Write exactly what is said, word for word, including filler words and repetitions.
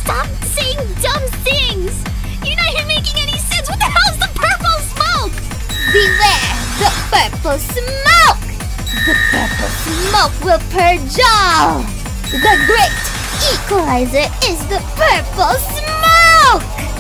Stop saying dumb things! You're not even making any sense! What the hell's the purple smoke? Beware the purple smoke! The purple smoke will purge all! The great Equalizer is the purple smoke!